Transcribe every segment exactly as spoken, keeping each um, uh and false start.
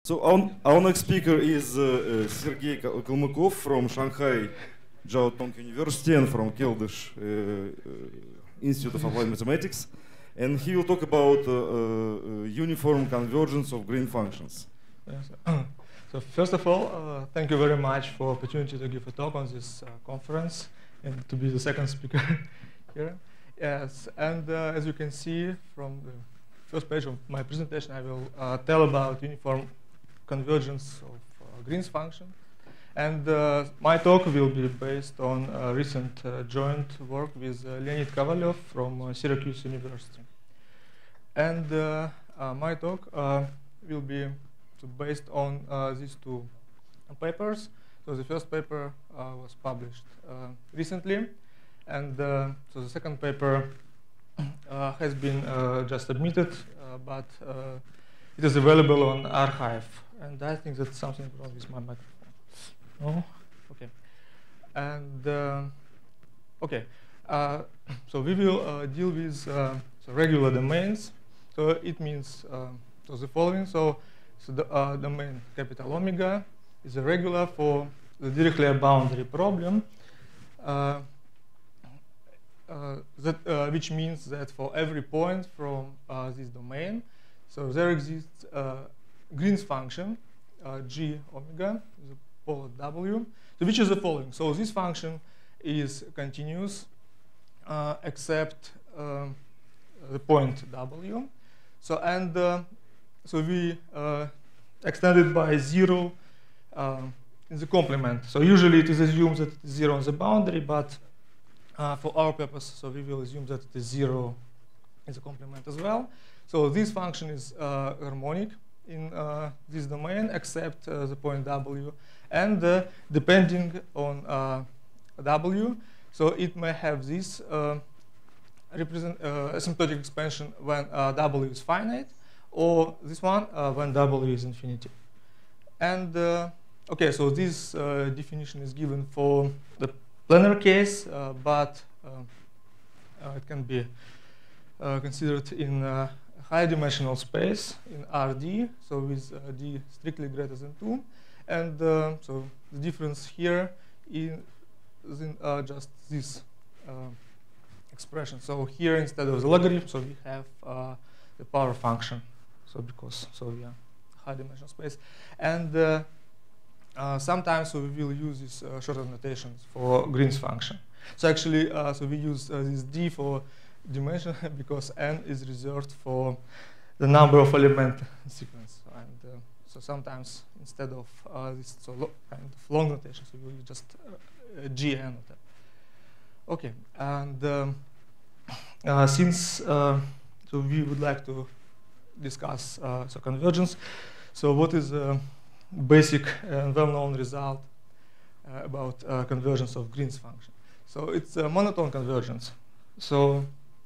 So our, our next speaker is uh, uh, Sergey Kalmykov from Shanghai Jiao Tong University and from Keldysh uh, uh, Institute of Applied Mathematics, and he will talk about uh, uh, uniform convergence of green functions. Yes. So first of all, uh, thank you very much for the opportunity to give a talk on this uh, conference and to be the second speaker here. Yes, and uh, as you can see from the first page of my presentation, I will uh, tell about uniform convergence of uh, Green's function. And uh, my talk will be based on uh, recent uh, joint work with uh, Leonid Kovalyov from uh, Syracuse University. And uh, uh, my talk uh, will be so based on uh, these two papers. So the first paper uh, was published uh, recently, and uh, so the second paper uh, has been uh, just submitted, uh, but uh, it is available on arXiv. And I think that's something wrong with my microphone. No? Okay. And uh, okay. Uh, so we will uh, deal with uh, so regular domains. So it means uh, so the following. So, so the uh, domain capital omega is a regular for the Dirichlet boundary problem. Uh, uh, that uh, which means that for every point from uh, this domain, so there exists uh, Green's function uh, g omega, the polar w, so which is the following. So this function is continuous uh, except uh, the point w. So and uh, so we uh, extend it by zero uh, in the complement. So usually it is assumed that it is zero on the boundary, but uh, for our purpose, so we will assume that it is zero in the complement as well. So this function is uh, harmonic in uh, this domain except uh, the point w, and uh, depending on uh, w, so it may have this uh, represent uh, asymptotic expansion when uh, w is finite, or this one uh, when w is infinity. And uh, okay, so this uh, definition is given for the planar case, uh, but uh, uh, it can be uh, considered in uh, high dimensional space in R D, so with uh, d strictly greater than two. And uh, so the difference here in, is in uh, just this uh, expression. So here instead of the logarithm, so we have uh, the power function. So because so we are high dimensional space, and uh, uh, sometimes so we will use these uh, shorter notations for Green's function. So actually, uh, so we use uh, this d for dimension because n is reserved for the number of element sequence, and uh, so sometimes instead of uh, this so lo kind of long notation, so we will just uh, gn. Okay, and um, uh, since uh, so we would like to discuss uh, so convergence, so what is a basic and well-known result uh, about uh, convergence of Green's function? So it's a monotone convergence. So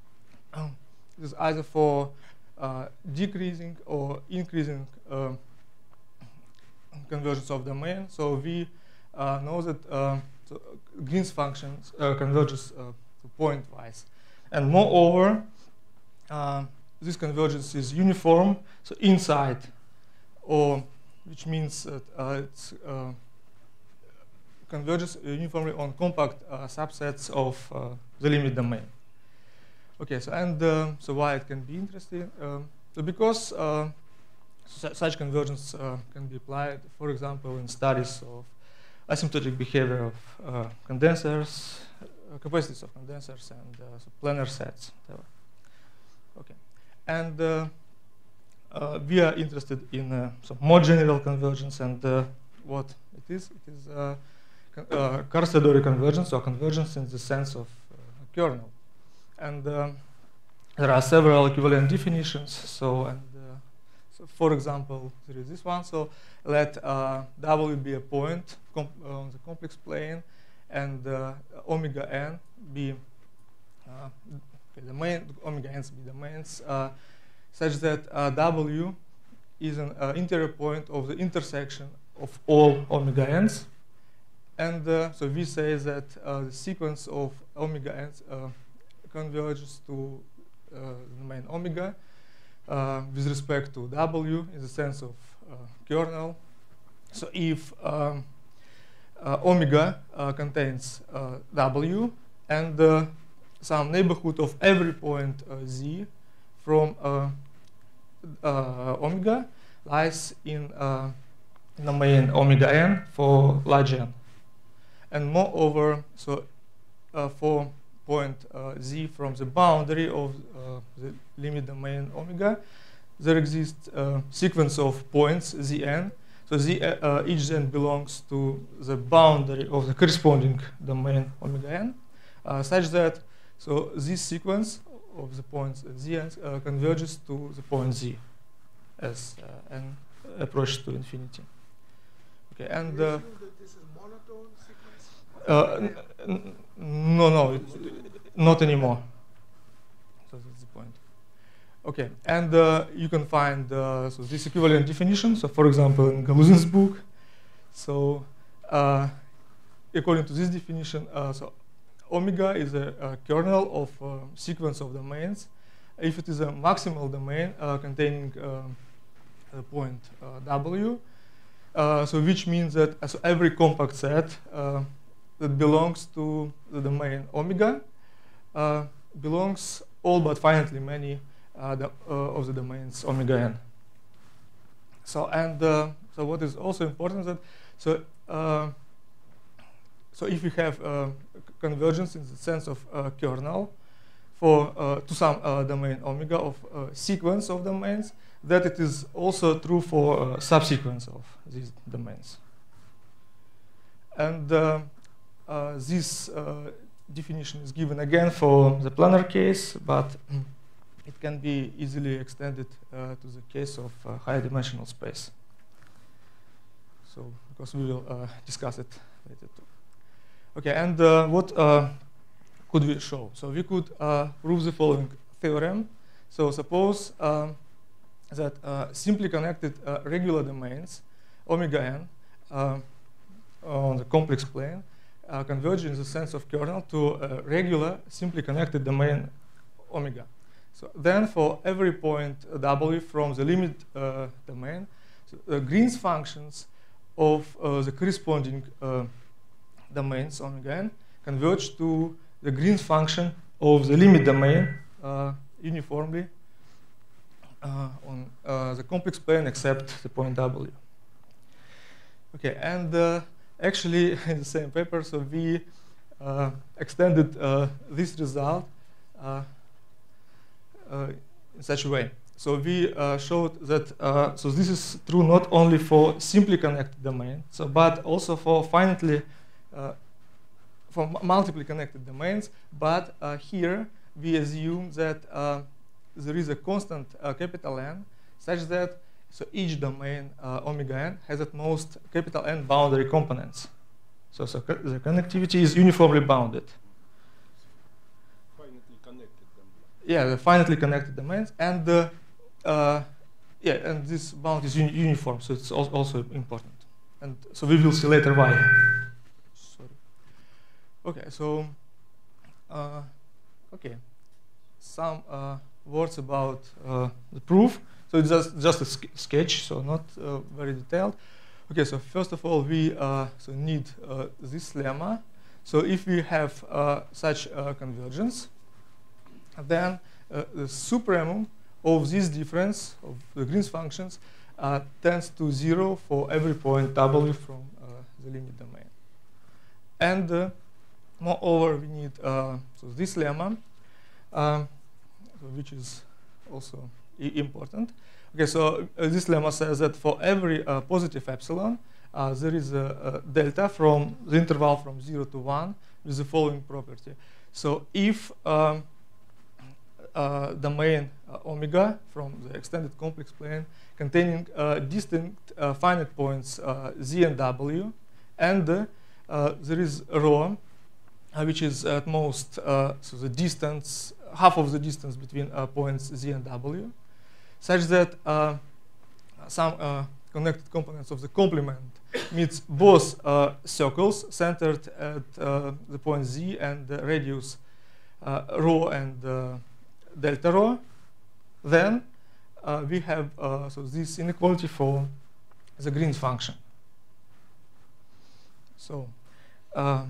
it is either for uh, decreasing or increasing uh, convergence of domain. So we uh, know that uh, so Green's function uh, converges uh, pointwise, and moreover, uh, this convergence is uniform, so inside, or which means that uh, it uh, converges uniformly on compact uh, subsets of uh, the limit domain. Okay, so and uh, so why it can be interesting? Um, so because uh, su such convergence uh, can be applied, for example, in studies of asymptotic behavior of uh, condensers, uh, capacities of condensers, and uh, so planar sets. Okay, and uh, uh, we are interested in uh, some more general convergence, and uh, what it is? It is uh, uh, Kar-Sadori convergence, or convergence in the sense of uh, kernel. And uh, there are several equivalent definitions. So, and uh, so for example, there is this one. So let uh, W be a point on the complex plane, and uh, omega n be uh, okay, the main omega n's be domains, uh, such that uh, W is an uh, interior point of the intersection of all omega n's. And uh, so we say that uh, the sequence of omega n's uh, converges to uh, the domain omega uh, with respect to W in the sense of kernel. So if um, uh, omega uh, contains uh, W and uh, some neighborhood of every point uh, Z from uh, uh, omega lies in uh, domain omega n for large n. And moreover, so uh, for point uh, Z from the boundary of uh, the limit domain omega, there exists a sequence of points Zn. So Z, uh, each Zn belongs to the boundary of the corresponding domain omega n, uh, such that so this sequence of the points Zn uh, converges to the point Z as uh, n approaches to infinity. Okay, and uh, this is monotone sequence? Uh, n no, no, it, not anymore. So that's the point. Okay, and uh, you can find uh, so this equivalent definition. So, for example, in Galuzin's book. So, uh, according to this definition, uh, so omega is a, a kernel of a sequence of domains. If it is a maximal domain uh, containing uh, a point uh, W, uh, so which means that uh, so every compact set uh, that belongs to the domain omega uh, belongs all but finitely many uh, the, uh, of the domains omega n. So and uh, so what is also important that so uh, so if we have uh, convergence in the sense of uh, kernel for uh, to some uh, domain omega of uh, sequence of domains, that it is also true for uh, subsequence of these domains. And uh, uh, this uh, definition is given again for the planar case, but it can be easily extended uh, to the case of uh, high dimensional space. So, because we will uh, discuss it later too. Okay, and uh, what uh, could we show? So we could uh, prove the following theorem. So suppose um, that uh, simply connected uh, regular domains, omega n, uh, on the complex plane, uh, converge in the sense of kernel to a regular simply connected domain omega. So then for every point W from the limit uh, domain, so the Green's functions of uh, the corresponding uh, domains omega n converge to the Green's function of the limit domain uh, uniformly uh, on uh, the complex plane except the point W. Okay, and uh, actually in the same paper, so we uh, extended uh, this result uh, uh, in such a way. So we uh, showed that uh, so this is true not only for simply connected domain, so but also for finitely uh, for multiply connected domains. But uh, here we assume that uh, there is a constant uh, capital N, such that so each domain uh, omega n has at most capital N boundary components. So, so co the connectivity is uniformly bounded. Finitely connected domains. Yeah, the finitely connected domains, and uh, uh, yeah, and this bound is uni uniform, so it's al also important. And so we will see later why. Sorry. Okay, so uh, okay, some uh, words about uh, the proof. So it's just just a sk sketch, so not uh, very detailed. Okay, so first of all, we uh, so need uh, this lemma. So if we have uh, such uh, convergence, then uh, the supremum of this difference of the Green's functions uh, tends to zero for every point W from uh, the limit domain. And uh, moreover, we need uh, so this lemma, um, which is also important. Okay, so uh, this lemma says that for every uh, positive epsilon, uh, there is a, a delta from the interval from zero to one with the following property. So if um, uh, domain uh, omega from the extended complex plane containing uh, distinct uh, finite points uh, Z and W, and uh, uh, there is rho, uh, which is at most uh, so the distance, half of the distance between uh, points Z and W, such that uh, some uh, connected components of the complement meets both uh, circles centered at uh, the point Z and the radius uh, rho and uh, delta rho. Then uh, we have uh, so this inequality for the Green's function. So, uh,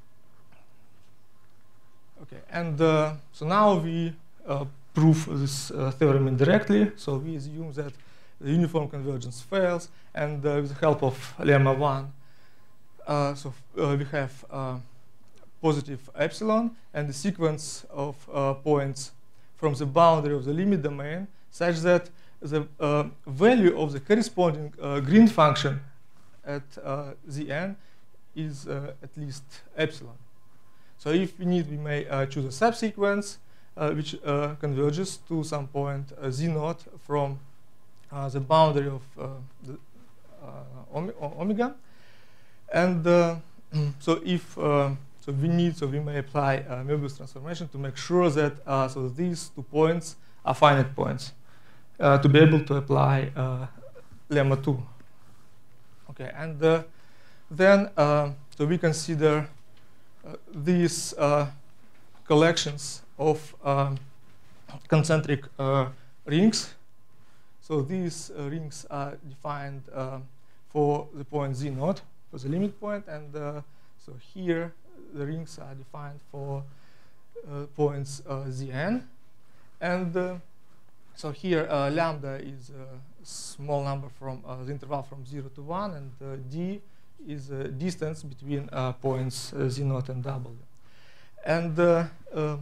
okay, and uh, so now we uh, prove this uh, theorem indirectly. So we assume that the uniform convergence fails, and uh, with the help of lemma one, uh, so uh, we have uh, positive epsilon and the sequence of uh, points from the boundary of the limit domain, such that the uh, value of the corresponding uh, Green function at uh, the end is uh, at least epsilon. So if we need, we may uh, choose a subsequence uh, which uh, converges to some point uh, z naught from uh, the boundary of uh, the uh, omega. And uh, so if uh, so we need, so we may apply uh, Möbius transformation to make sure that uh, so these two points are finite points uh, to be able to apply uh, lemma two. Okay, and uh, then uh, so we consider uh, these uh, collections of uh, concentric uh, rings. So these uh, rings are defined uh, for the point z naught, for the limit point, and uh, so here the rings are defined for uh, points uh, zn. And uh, so here uh, lambda is a small number from uh, the interval from zero to one, and uh, d is a distance between uh, points uh, z naught and w. And uh, uh,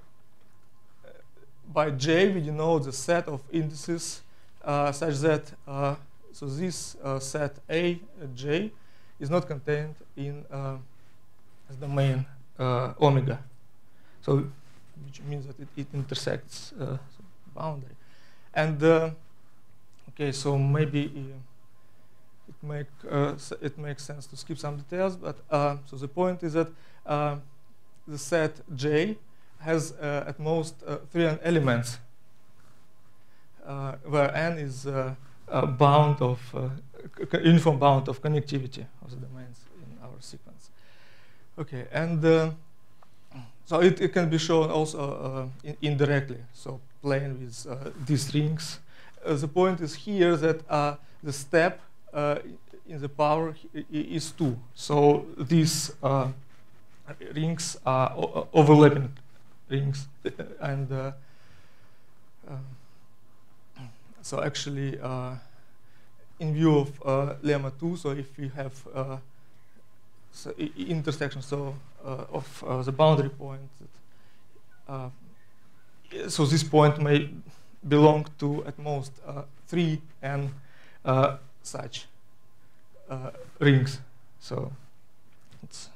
by j we denote the set of indices uh, such that uh, so this uh, set A uh, j is not contained in uh, the domain uh, omega, so which means that it, it intersects uh, boundary. And uh, okay, so maybe uh, it make uh, it makes sense to skip some details, but uh, so the point is that uh, the set J has uh, at most uh, three n elements, uh, where n is uh, a bound of uh, uniform bound of connectivity of the domains in our sequence. Okay, and uh, so it, it can be shown also uh, in indirectly. So playing with uh, these rings. Uh, the point is here that uh, the step uh, in the power is two. So these uh, rings are overlapping rings, and uh, uh, so actually, uh, in view of uh, lemma two, so if we have uh, so intersection so uh, of uh, the boundary point, uh, so this point may belong to at most uh, three n uh, such uh, rings. So it's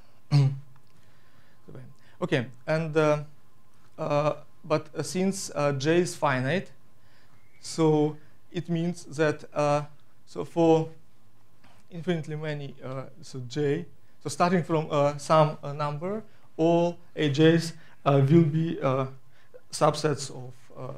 okay, and uh, uh, but uh, since uh, j is finite, so it means that uh, so for infinitely many uh, so j, so starting from uh, some uh, number, all A Js uh, will be uh, subsets of uh,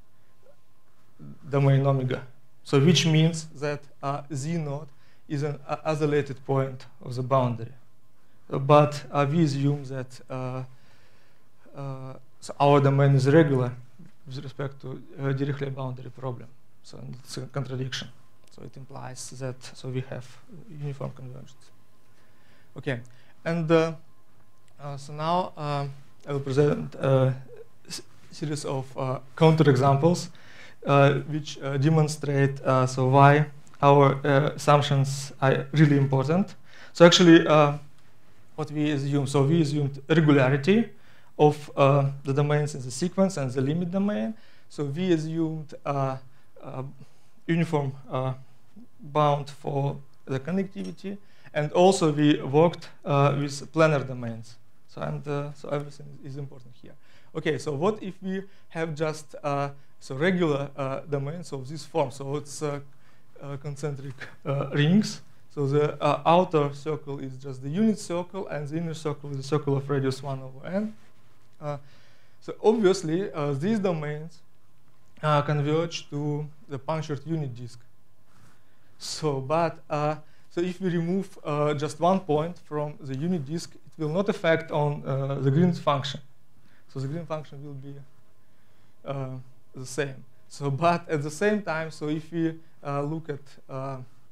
domain omega. So which means that uh, z naught is an uh, isolated point of the boundary. Uh, but uh, we assume that uh, uh, so our domain is regular with respect to uh, Dirichlet boundary problem. So it's a contradiction. So it implies that so we have uniform convergence. Okay, and uh, uh, so now uh, I will present a series of uh, counterexamples uh, which uh, demonstrate uh, so why our uh, assumptions are really important. So actually, uh, what we assume, so we assumed regularity of uh, the domains in the sequence and the limit domain. So we assumed uh, uh, uniform uh, bound for the connectivity, and also we worked uh, with planar domains. So and uh, so everything is important here. Okay, so what if we have just uh, so regular uh, domains of this form? So it's uh, uh, concentric uh, rings. So the uh, outer circle is just the unit circle, and the inner circle is the circle of radius one over n. Uh, so obviously, uh, these domains uh, converge to the punctured unit disk. So, but uh, so if we remove uh, just one point from the unit disk, it will not affect on uh, the Green function. So the Green function will be uh, the same. So, but at the same time, so if we uh, look at uh,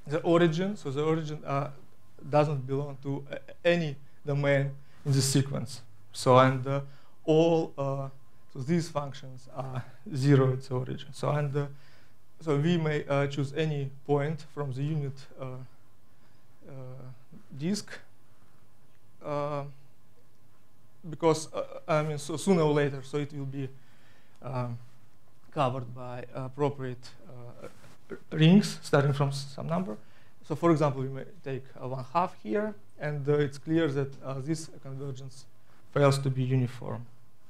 the origin. So the origin uh, doesn't belong to uh, any domain in the sequence. So and uh, all uh, so these functions are zero at the origin. So and uh, so we may uh, choose any point from the unit uh, uh, disk uh, because uh, I mean so sooner or later, so it will be um, covered by appropriate uh, rings starting from some number. So for example, we may take uh, one half here, and uh, it's clear that uh, this convergence fails to be uniform.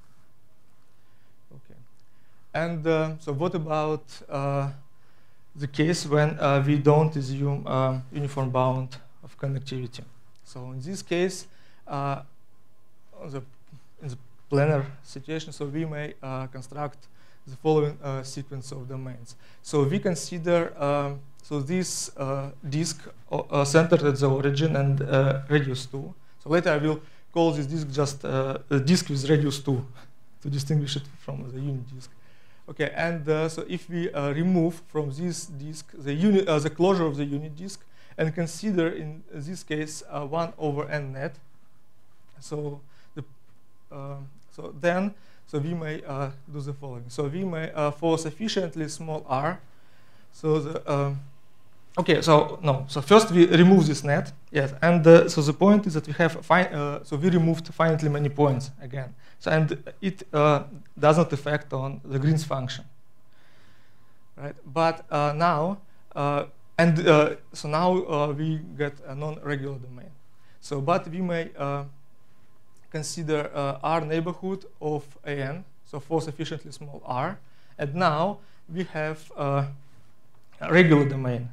Okay. And uh, so what about uh, the case when uh, we don't assume um, uniform bound of connectivity? So in this case, uh, on the, in the planar situation, so we may uh, construct the following uh, sequence of domains. So we consider um, so this uh, disk uh, centered at the origin and uh, radius two. So later I will call this disk just uh, a disk with radius two to distinguish it from the unit disk. Okay, and uh, so if we uh, remove from this disk the unit, uh, the closure of the unit disk, and consider in this case uh, one over n net, so the uh, so then so we may uh, do the following. So we may uh, for sufficiently small r, so the um, okay, so no, so first we remove this net, yes, and uh, so the point is that we have fine, uh, so we removed finitely many points again. So and it uh, does not affect on the Green's function, right? But uh, now, uh, and uh, so now uh, we get a non-regular domain. So, but we may uh, consider uh, R neighborhood of A N, so for sufficiently small r, and now we have uh, a regular domain.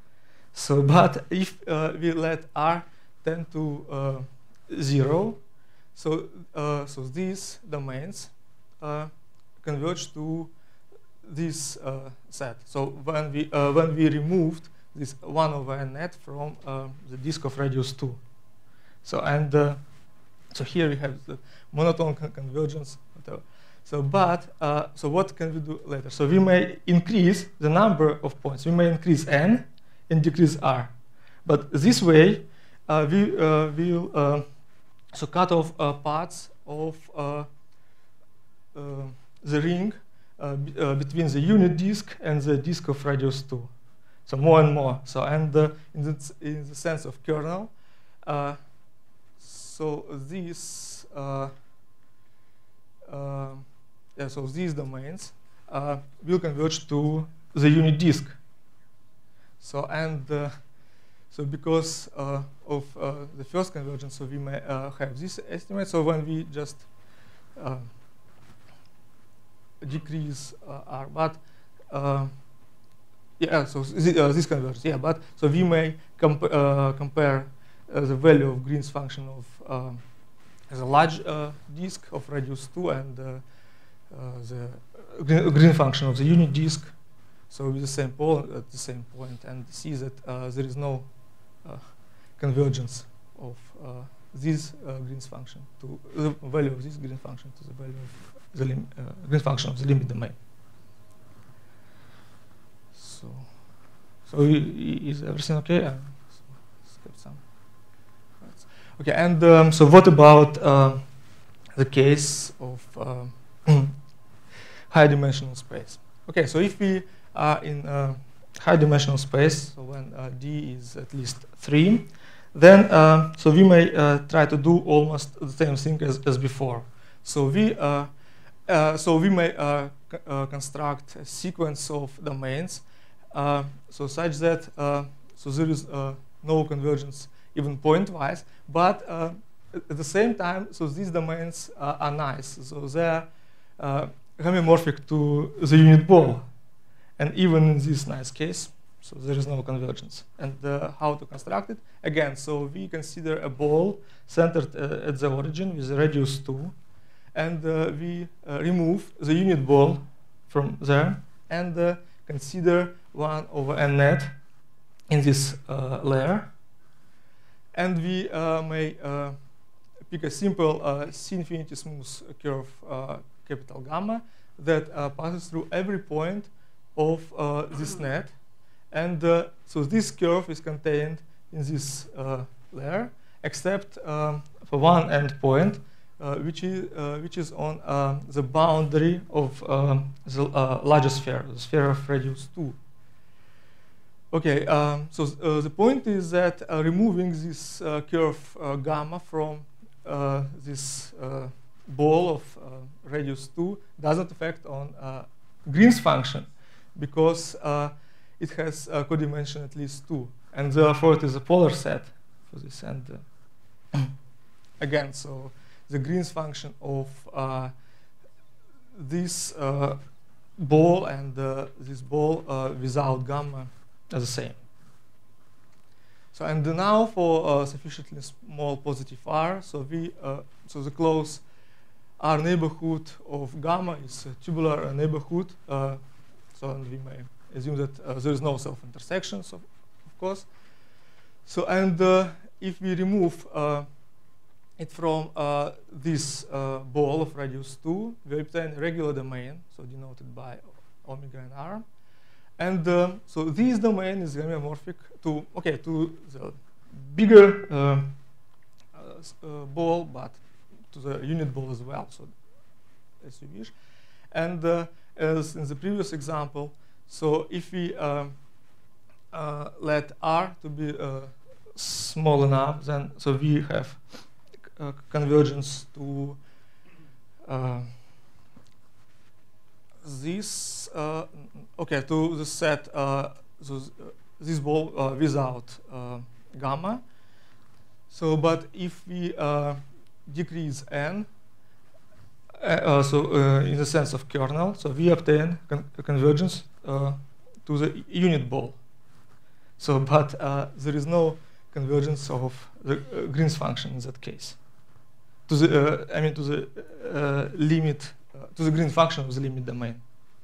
So, but if uh, we let R tend to uh, zero, so uh, so these domains uh, converge to this uh, set. So when we uh, when we removed this one over n net from uh, the disk of radius two, so and uh, so here we have the monotone con convergence. Whatever. So but uh, so what can we do later? So we may increase the number of points. We may increase n and decrease r, but this way uh, we uh, will uh, so cut off uh, parts of uh, uh, the ring uh, uh, between the unit disk and the disk of radius two. So more and more. So and uh, in, the, in the sense of kernel, uh, so these uh, uh, yeah, so these domains uh, will converge to the unit disk. So and uh, so because uh, of uh, the first convergence, so we may uh, have this estimate. So when we just uh, decrease uh, r, but uh, yeah, so th uh, this converges, yeah, but so we may comp uh, compare uh, the value of Green's function of uh, the large uh, disk of radius two and uh, uh, the Green, Green function of the unit disk. So with the same pole at the same point, and see that uh, there is no uh, convergence of uh, this uh, Green's function to the value of this Green function to the value of the lim uh, Green function of the limit domain. So, so is everything okay? Uh, so skip some. Okay, and um, so what about uh, the case of uh, high dimensional space? Okay, so if we are in uh, high dimensional space, so when uh, d is at least three, then uh, so we may uh, try to do almost the same thing as, as before. So we uh, uh, so we may uh, uh, construct a sequence of domains, uh, so such that uh, so there is uh, no convergence even point-wise, but uh, at the same time, so these domains uh, are nice, so they're uh, homomorphic to the unit ball. And even in this nice case, so there is no convergence. And uh, how to construct it? Again, so we consider a ball centered uh, at the origin with a radius two, and uh, we uh, remove the unit ball from there, and uh, consider one over n net in this uh, layer. And we uh, may uh, pick a simple uh, C-infinity smooth curve uh, capital gamma that uh, passes through every point of uh, this net, And uh, so this curve is contained in this uh, layer, except um, for one endpoint, uh, which is uh, which is on uh, the boundary of um, the uh, larger sphere, the sphere of radius two. Okay, um, so uh, the point is that uh, removing this uh, curve uh, gamma from uh, this uh, ball of uh, radius two doesn't affect on uh, Green's function, because uh, it has a codimension at least two, and therefore it is a polar set for this. And uh, again, so the Green's function of uh, this uh, ball and uh, this ball uh, without gamma are the same. So and now for uh, sufficiently small positive r, so we uh, so the close R neighborhood of gamma is a tubular neighborhood. Uh, so and we may assume that uh, there is no self-intersections, of, of course. So and uh, if we remove uh, it from uh, this uh, ball of radius two, we obtain a regular domain, so denoted by omega and r. And uh, so this domain is homeomorphic to okay to the bigger uh, uh, uh, ball, but to the unit ball as well, so as you wish. And uh, as in the previous example, so if we um, uh, let r to be uh, small enough, then so we have uh, convergence to uh, this uh, okay to the set uh, so th uh, this ball uh, without uh, gamma. So, but if we uh, decrease n, uh, uh, so uh, in the sense of kernel, so we obtain con a convergence uh, to the unit ball. So, but uh, there is no convergence of the uh, Green's function in that case. To the uh, I mean to the uh, limit uh, to the Green function of the limit domain.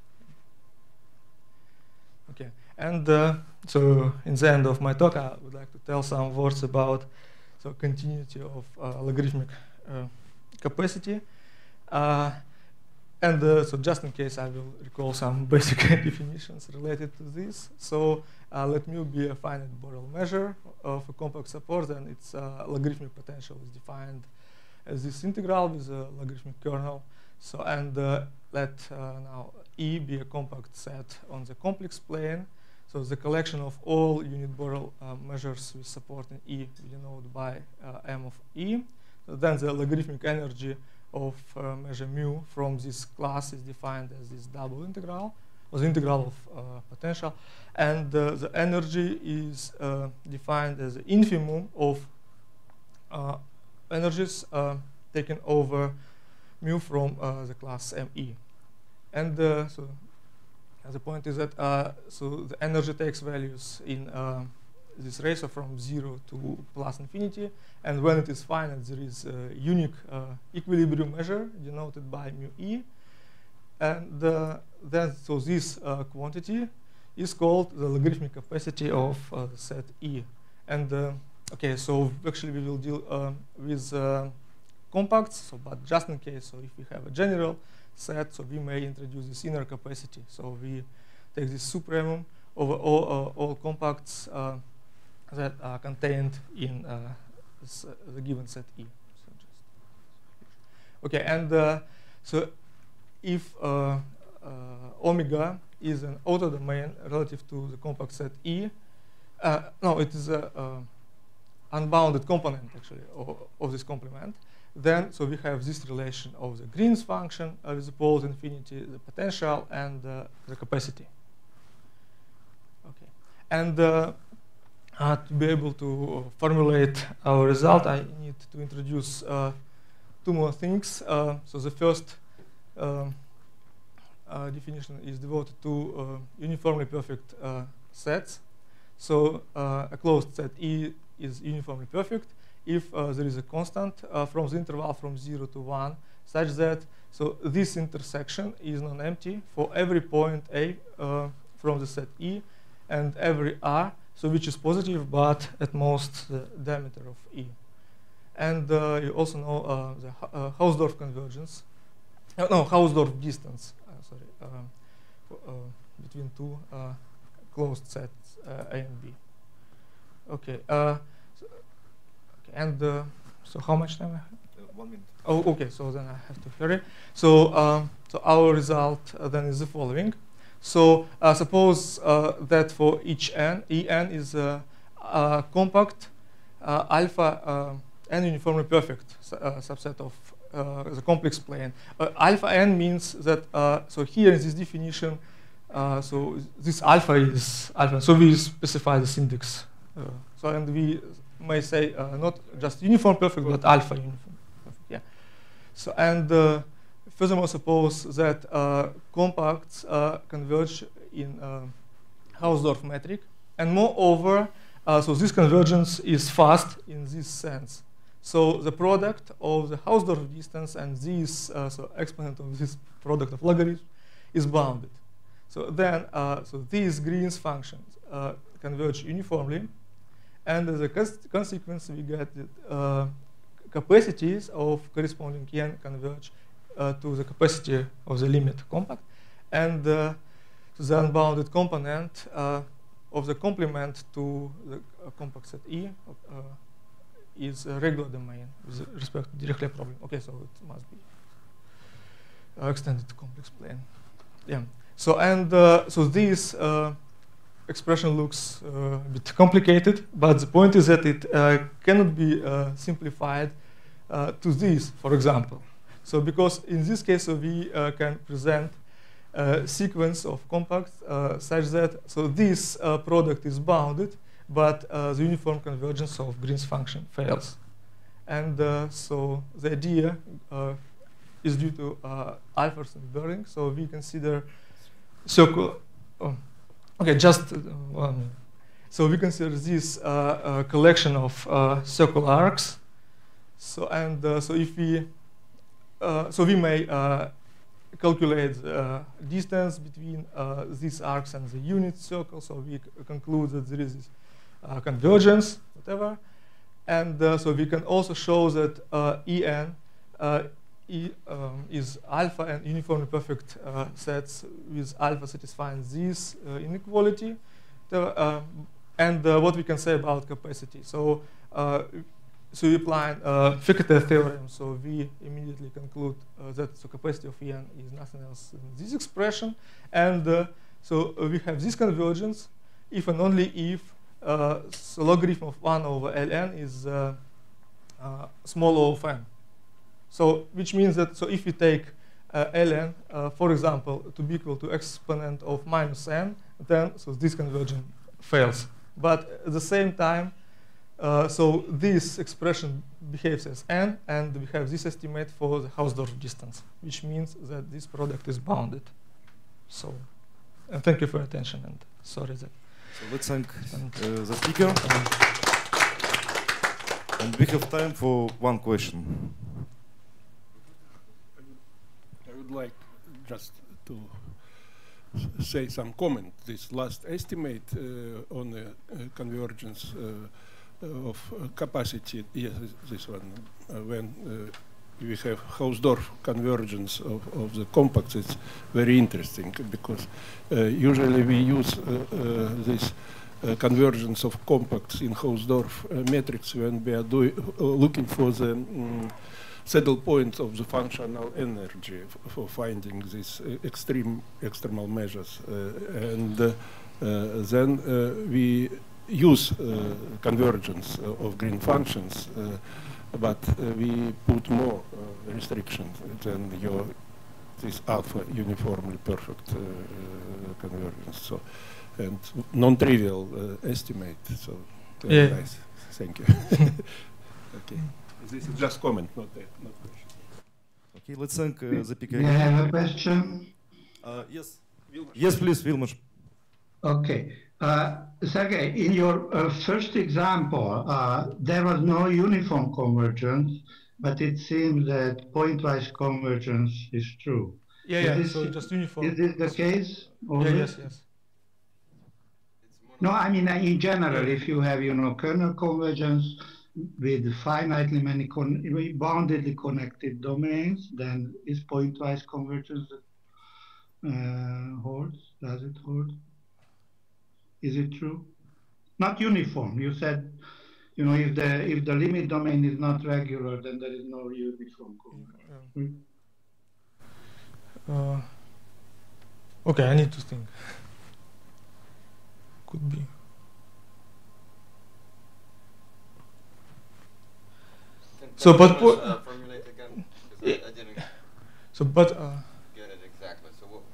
Okay, and uh, so in the end of my talk, I would like to tell some words about so continuity of uh, logarithmic uh, capacity. Uh, and uh, so just in case, I will recall some basic definitions related to this. So uh, let mu be a finite Borel measure of a compact support, and its uh, logarithmic potential is defined as this integral with a logarithmic kernel. So and uh, let uh, now E be a compact set on the complex plane. So the collection of all unit Borel uh, measures with support in E denoted by uh, M of E. So then the logarithmic energy of uh, measure mu from this class is defined as this double integral, or the integral of uh, potential. And uh, the energy is uh, defined as the infimum of uh, energies uh, taken over mu from uh, the class M E. And uh, so the point is that uh, so the energy takes values in uh, this ratio from zero to plus infinity, and when it is finite, there is a unique uh, equilibrium measure denoted by mu E, and uh, then so this uh, quantity is called the logarithmic capacity of uh, the set E. And uh, okay, so actually we will deal uh, with uh, compacts, so but just in case, so if we have a general set, so we may introduce this inner capacity. So we take this supremum over all, uh, all compacts uh, that are contained in uh, this, uh, the given set E. So just okay, and uh, so if uh, uh, omega is an auto domain relative to the compact set E, uh, no, it is a uh, unbounded component actually of, of this complement. Then, so we have this relation of the Green's function uh, with the pole to infinity, the potential, and uh, the capacity. Okay, and uh, uh, to be able to formulate our result, I need to introduce uh, two more things. Uh, so the first um, uh, definition is devoted to uh, uniformly perfect uh, sets. So uh, a closed set E is uniformly perfect if uh, there is a constant uh, from the interval from zero to one, such that so this intersection is non-empty for every point A uh, from the set E and every R, so which is positive, but at most the diameter of E. And uh, you also know uh, the uh, Hausdorff convergence, uh, no, Hausdorff distance, uh, sorry, uh, uh, between two uh, closed sets uh, A and B. Okay. Uh, so, okay. And uh, so, how much time I have? Uh, one minute. Oh, okay. So then I have to hurry. So, um, so our result uh, then is the following. So uh, suppose uh, that for each n, En is a, a compact uh, alpha uh, n uniformly perfect su uh, subset of uh, the complex plane. Uh, alpha n means that uh, so here in this definition, uh, so this alpha is alpha. So we specify this index. Uh, so and we may say uh, not just uniform perfect, but alpha uniform perfect. Yeah. So and uh, furthermore, suppose that uh, compacts uh, converge in uh, Hausdorff metric, and moreover, uh, so this convergence is fast in this sense. So the product of the Hausdorff distance and this uh, so exponent of this product of logarithms is bounded. So then, uh, so these Green's functions uh, converge uniformly, and as a cons consequence, we get that uh, capacities of corresponding n converge Uh, to the capacity of the limit compact, and uh, to the unbounded component uh, of the complement to the uh, compact set E uh, is a regular domain with respect to Dirichlet problem. Okay, so it must be uh, extended to complex plane. Yeah. So and uh, so this uh, expression looks uh, a bit complicated, but the point is that it uh, cannot be uh, simplified uh, to this, for example. So because in this case, so we uh, can present a sequence of compacts uh, such that so this uh, product is bounded, but uh, the uniform convergence of Green's function fails. And uh, so the idea uh, is due to uh, Alfers and Bering. So we consider circle. Oh, okay, just uh, one. So we consider this uh, uh, collection of uh, circular arcs. So and uh, so if we Uh, so we may uh, calculate the uh, distance between uh, these arcs and the unit circle. So we conclude that there is this uh, convergence, whatever. And uh, so we can also show that uh, En uh, e, um, is alpha and uniformly perfect uh, sets with alpha satisfying this uh, inequality. The, uh, and uh, what we can say about capacity. So uh, So we apply uh, Fichte's theorem, so we immediately conclude uh, that the capacity of En is nothing else than this expression. And uh, so uh, we have this convergence if and only if uh, the logarithm of one over Ln is uh, uh, small o of n. So which means that so if we take uh, Ln, uh, for example, to be equal to exponent of minus n, then so this convergence fails. But at the same time, Uh, so this expression behaves as n, and we have this estimate for the Hausdorff distance, which means that this product is bounded. So, and thank you for your attention, and sorry that. So let's thank uh, the speaker. And we have time for one question. I would like just to say some comment. This last estimate uh, on the uh, convergence uh, of uh, capacity, yes, this one, uh, when uh, we have Hausdorff convergence of, of the compacts, it's very interesting because uh, usually we use uh, uh, this uh, convergence of compacts in Hausdorff uh, metrics when we are doing, uh, looking for the um, saddle point of the functional energy for finding these uh, extreme external measures. Uh, and uh, uh, then uh, we use uh, convergence uh, of green functions, uh, but uh, we put more uh, restrictions than your this alpha uniformly perfect uh, uh, convergence. So, and non-trivial uh, estimate. So, very yeah. nice. Thank you. Okay. This is just comment, not a, not question. Okay, let's thank uh, the P K. May I have a question? Uh, yes. Yes, please, Vilmos. Okay. Uh, Sergey, in your uh, first example, uh, there was no uniform convergence, but it seems that pointwise convergence is true. Yeah, is yeah, this, so just uniform. Is this the case? Yeah, yes, yes. No, I mean, uh, in general, if you have, you know, kernel convergence with finitely many con boundedly connected domains, then is pointwise convergence uh, holds? Does it hold? Is it true? Not uniform. You said, you know, if the if the limit domain is not regular, then there is no uniform convergence. Uh, okay, I need to think. Could be. So, but was, uh, formulate again, 'cause I, I didn't so, but uh, get it exactly. So what?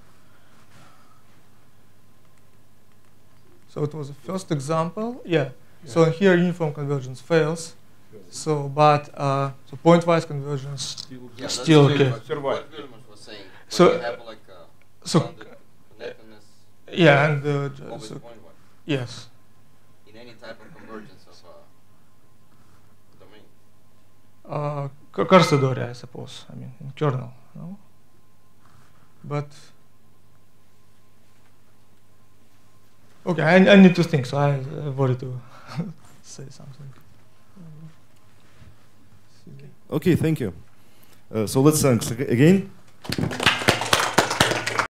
so it was the first example. Yeah. So here uniform convergence fails. So, but uh, so pointwise convergence Yeah, that's still the okay. thing, what- What Wilmot was saying. So- when you have like a so- bounded connectedness, Yeah, and uh, j- always so, pointwise yes. in any type of convergence of a domain. Uh, K- Carsadori, I suppose. I mean, in kernel, no? But okay, I, I need to think, so I avoided to say something. Okay, thank you. Uh, so let's thanks ag- again.